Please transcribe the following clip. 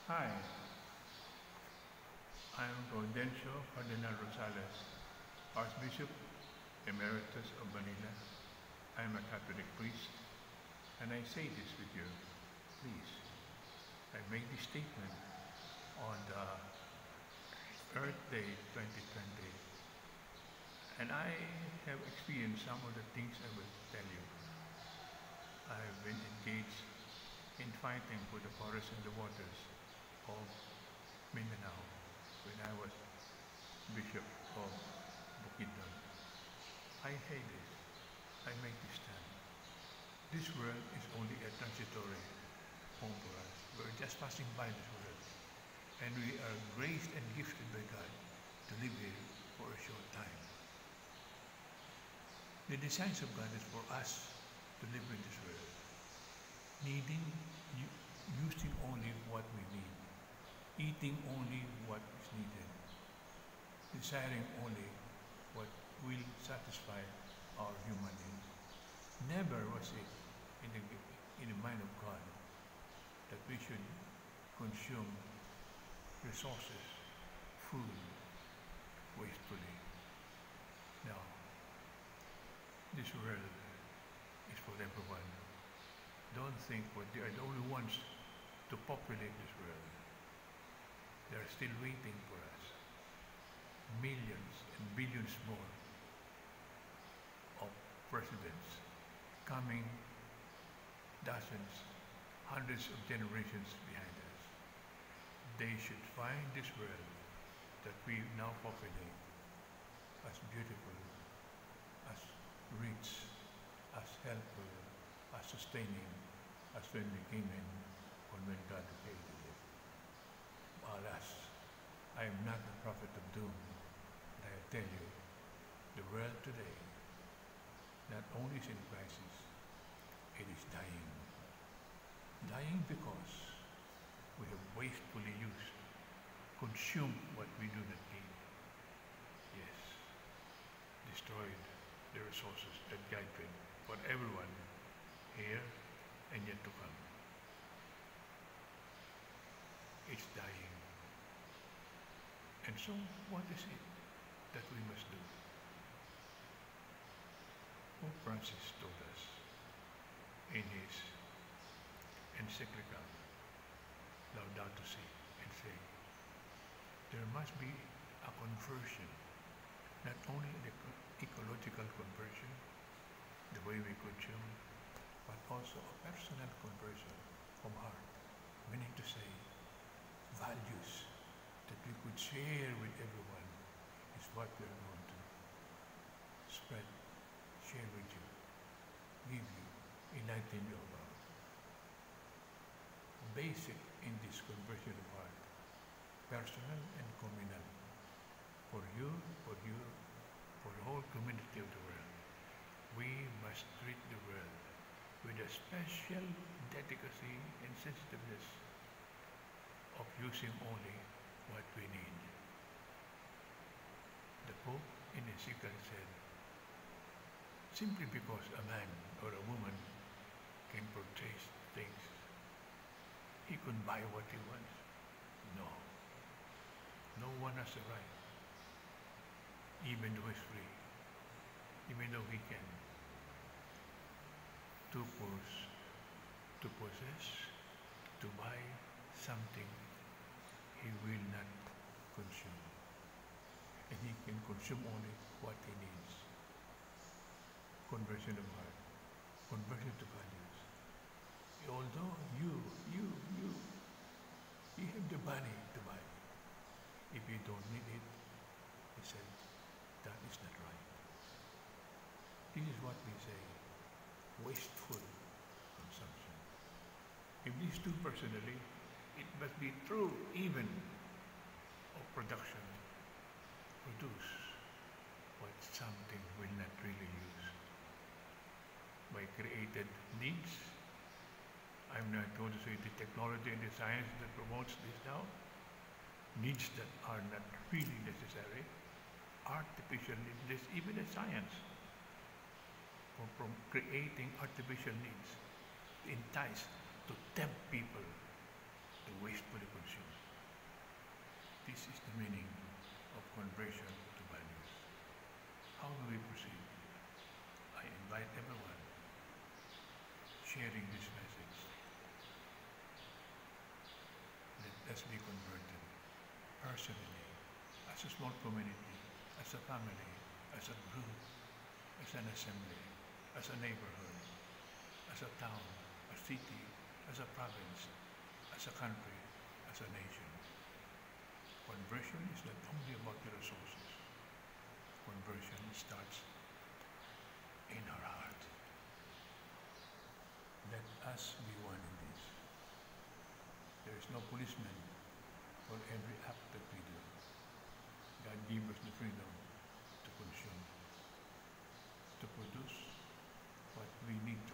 Hi, I am Gaudencio Cardinal Rosales, Archbishop Emeritus of Manila. I am a Catholic priest, and I say this with you, please. I make this statement on the Earth Day 2020, and I have experienced some of the things I will tell you. I have been engaged in fighting for the forests and the waters of Mindanao when I was Bishop of Bukidnon. I hate this. I make this stand. This world is only a transitory home for us. We're just passing by this world. And we are graced and gifted by God to live here for a short time. The designs of God is for us to live in this world, needing, using only what we need, eating only what is needed, desiring only what will satisfy our human needs. Never was it in the mind of God that we should consume resources, food, wastefully. Now, this world is for everyone. Don't think they are the only ones to populate this world. They are still waiting for us. Millions and billions more of presidents coming, dozens, hundreds of generations behind us. They should find this world that we now populate as beautiful, as rich, as helpful, as sustaining as when we came in or when God created it. Alas, I am not the prophet of doom, but I tell you, the world today not only is in crisis, it is dying. Dying because we have wastefully used, consumed what we do not need. Yes, destroyed the resources that God gave for everyone here and yet to come. It's dying. And so, what is it that we must do? Pope Francis told us in his encyclical Laudato Si and say, there must be a conversion, not only the ecological conversion, the way we consume, but also a personal conversion from heart, meaning to say, values that we could share with everyone is what we are going to spread, share with you, give you, enlighten you about. Basic in this conversion of heart, personal and communal, for you, for the whole community of the world. We must treat the world with a special delicacy and sensitiveness of using only what we need. The Pope in Ezekiel said, simply because a man or a woman can purchase things, he can buy what he wants. No. No one has a right, even though he's free, even though he can, to possess, to buy something he will not consume. And he can consume only what he needs. Conversion of heart, conversion to values. Although you have the money to buy, if you don't need it, he said, that is not right. This is what we say, wasteful consumption. If these two personally, it must be true even of production, produce what something will not really use. By created needs, I'm not going to say the technology and the science that promotes this now, needs that are not really necessary, artificial needs, there's even a science from creating artificial needs to entice, to tempt people to wastefully consume. calibration to values. How do we proceed? I invite everyone sharing this message. Let us be converted personally, as a small community, as a family, as a group, as an assembly, as a neighborhood, as a town, a city, as a province, as a country, as a nation. Conversion is not only about the resources. Conversion starts in our heart. Let us be one in this. There is no policeman for every act that we do. God gave us the freedom to consume, to produce what we need to